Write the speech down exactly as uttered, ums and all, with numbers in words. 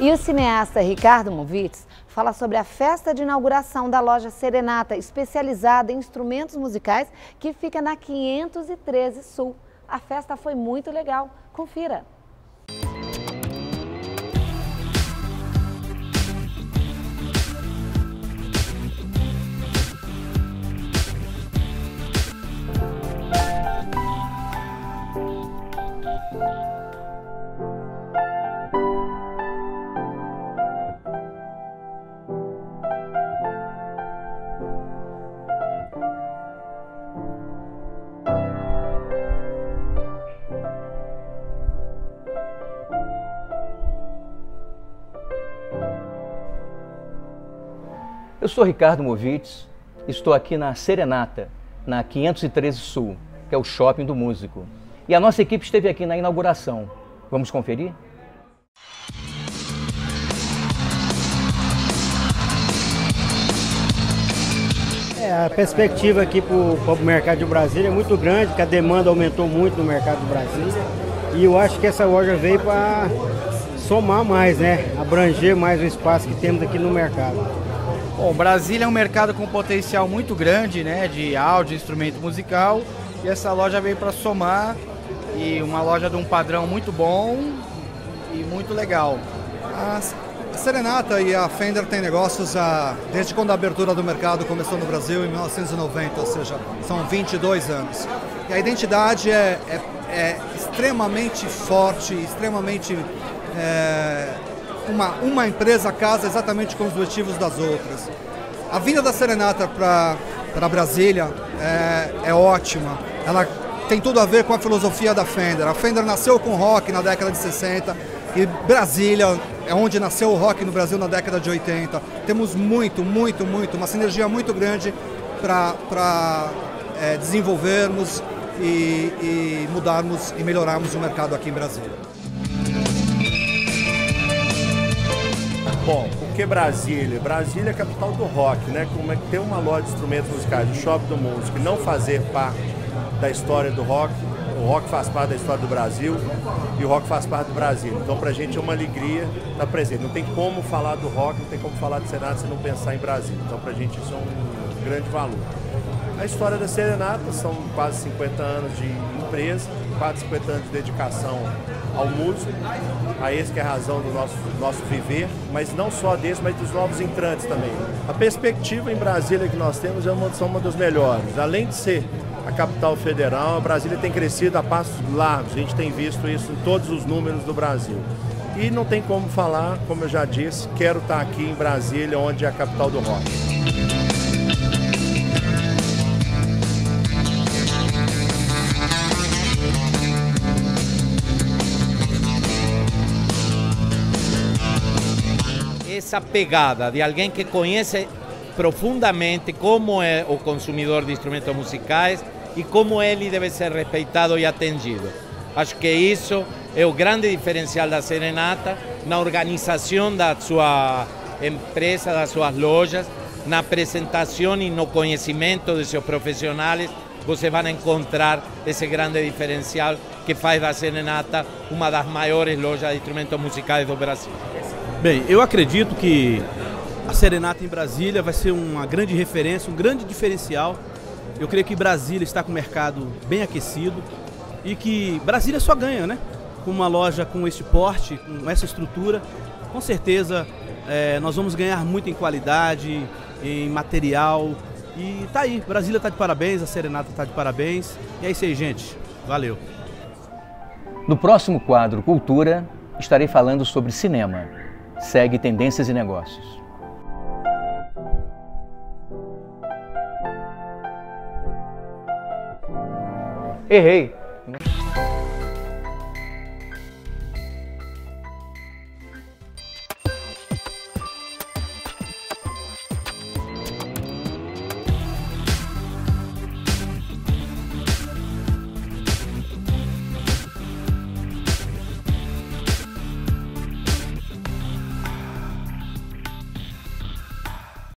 E o cineasta Ricardo Movitz fala sobre a festa de inauguração da loja Serenata, especializada em instrumentos musicais, que fica na quinhentos e treze Sul. A festa foi muito legal. Confira! Eu sou Ricardo Movitz, estou aqui na Serenata, na quinhentos e treze Sul, que é o shopping do músico. E a nossa equipe esteve aqui na inauguração. Vamos conferir? É, a perspectiva aqui para o mercado de Brasília é muito grande, que a demanda aumentou muito no mercado de Brasília. E eu acho que essa loja veio para somar mais, né? Abranger mais o espaço que temos aqui no mercado. Bom, Brasília é um mercado com potencial muito grande, né, de áudio, instrumento musical, e essa loja veio para somar, e uma loja de um padrão muito bom e muito legal. A Serenata e a Fender têm negócios a, desde quando a abertura do mercado começou no Brasil, em mil novecentos e noventa, ou seja, são vinte e dois anos. E a identidade é, é, é extremamente forte, extremamente... É, Uma, uma empresa casa exatamente com os objetivos das outras. A vinda da Serenata para Brasília é, é ótima. Ela tem tudo a ver com a filosofia da Fender. A Fender nasceu com rock na década de sessenta e Brasília é onde nasceu o rock no Brasil na década de oitenta. Temos muito, muito, muito, uma sinergia muito grande para é, desenvolvermos e, e mudarmos e melhorarmos o mercado aqui em Brasília. Bom, por que Brasília? Brasília é a capital do rock, né? Como é que ter uma loja de instrumentos musicais, o shopping do músico, e não fazer parte da história do rock? O rock faz parte da história do Brasil e o rock faz parte do Brasil. Então, pra gente é uma alegria estar presente. Não tem como falar do rock, não tem como falar de Serenata se não pensar em Brasília. Então, pra gente isso é um grande valor. A história da Serenata são quase cinquenta anos de empresa, quase cinquenta anos de dedicação ao músico, a esse que é a razão do nosso, nosso viver, mas não só desse, mas dos novos entrantes também. A perspectiva em Brasília que nós temos é uma, são uma das melhores. Além de ser a capital federal, a Brasília tem crescido a passos largos, a gente tem visto isso em todos os números do Brasil. E não tem como falar, como eu já disse, quero estar aqui em Brasília, onde é a capital do rock. Essa pegada de alguém que conhece profundamente como é o consumidor de instrumentos musicais e como ele deve ser respeitado e atendido. Acho que isso é o grande diferencial da Serenata na organização da sua empresa, das suas lojas, na apresentação e no conhecimento de seus profissionais. Você vai encontrar esse grande diferencial que faz da Serenata uma das maiores lojas de instrumentos musicais do Brasil. Bem, eu acredito que a Serenata em Brasília vai ser uma grande referência, um grande diferencial. Eu creio que Brasília está com o mercado bem aquecido e que Brasília só ganha, né? Com uma loja com este porte, com essa estrutura, com certeza é, nós vamos ganhar muito em qualidade, em material. E tá aí, Brasília está de parabéns, a Serenata está de parabéns. E é isso aí, gente. Valeu. No próximo quadro Cultura, estarei falando sobre cinema. Segue Tendências e Negócios. Errei!